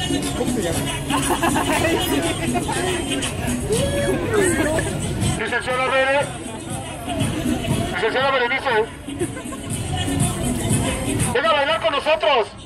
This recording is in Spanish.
¿Cómo se llama? Licenciada Bere. Licenciada Berenice. Venga a bailar con nosotros.